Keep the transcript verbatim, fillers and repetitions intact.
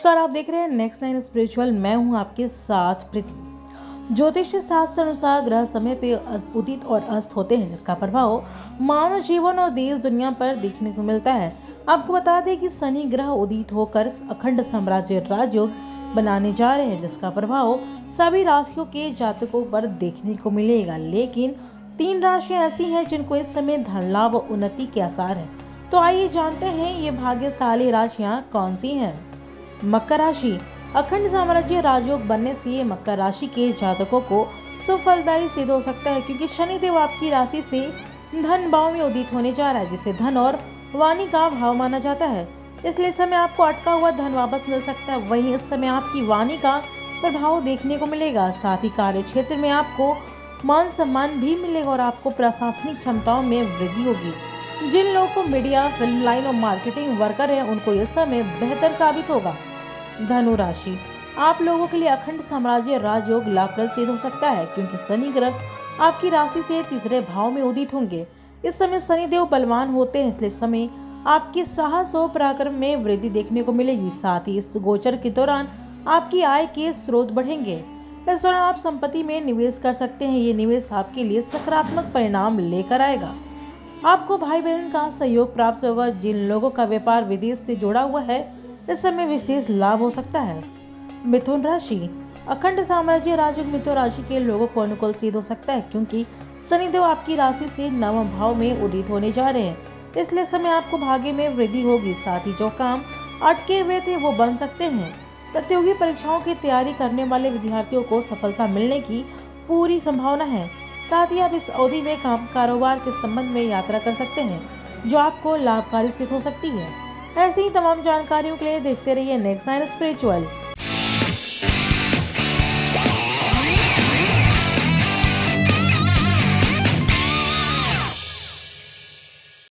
नमस्कार, आप देख रहे हैं नेक्स्ट नाइन स्पिरिचुअल। मैं हूं आपके साथ प्रीति। ज्योतिष शास्त्र अनुसार ग्रह समय पे उदित और अस्त होते हैं, जिसका प्रभाव मानव जीवन और देश दुनिया पर देखने को मिलता है। आपको बता दें कि शनि ग्रह उदित होकर अखंड साम्राज्य राजयोग बनाने जा रहे हैं, जिसका प्रभाव सभी राशियों के जातकों पर देखने को मिलेगा। लेकिन तीन राशियां ऐसी हैं जिनको इस समय धन लाभ और उन्नति के आसार हैं। तो आइए जानते हैं ये भाग्यशाली राशियां कौन सी हैं। मकर राशि। अखंड साम्राज्य राजयोग बनने से ये मकर राशि के जातकों को सुफलदायी सिद्ध हो सकता है, क्योंकि शनिदेव आपकी राशि से धन भाव में उदित होने जा रहा है, जिसे धन और वाणी का भाव माना जाता है। इसलिए समय आपको अटका हुआ धन वापस मिल सकता है। वहीं इस समय आपकी वाणी का प्रभाव देखने को मिलेगा। साथ ही कार्य क्षेत्र में आपको मान सम्मान भी मिलेगा और आपको प्रशासनिक क्षमताओं में वृद्धि होगी। जिन लोगों को मीडिया, फिल्म लाइन और मार्केटिंग वर्कर है, उनको इस समय बेहतर साबित होगा। धनु राशि। आप लोगों के लिए अखंड साम्राज्य राजयोग लाभप्रद सिद्ध हो सकता है, क्योंकि शनि ग्रह आपकी राशि से तीसरे भाव में उदित होंगे। इस समय शनिदेव बलवान होते हैं, इसलिए समय आपके साहस और पराक्रम में वृद्धि देखने को मिलेगी। साथ ही इस गोचर के दौरान आपकी आय के स्रोत बढ़ेंगे। इस दौरान आप संपत्ति में निवेश कर सकते हैं। ये निवेश आपके लिए सकारात्मक परिणाम लेकर आएगा। आपको भाई बहन का सहयोग प्राप्त होगा। जिन लोगों का व्यापार विदेश से जुड़ा हुआ है, इस समय विशेष लाभ हो सकता है। मिथुन राशि। अखंड साम्राज्य राजयोग मिथुन राशि के लोगों को अनुकूल सिद्ध हो सकता है, क्योंकि शनिदेव आपकी राशि से नवम भाव में उदित होने जा रहे हैं। इसलिए समय आपको भाग्य में वृद्धि होगी। साथ ही जो काम अटके हुए थे वो बन सकते हैं। प्रतियोगी परीक्षाओं की तैयारी करने वाले विद्यार्थियों को सफलता मिलने की पूरी संभावना है। साथ ही आप इस अवधि में काम कारोबार के संबंध में यात्रा कर सकते हैं, जो आपको लाभकारी सिद्ध हो सकती है। ऐसी ही तमाम जानकारियों के लिए देखते रहिए नेक्स्ट नाइन स्पिरिचुअल।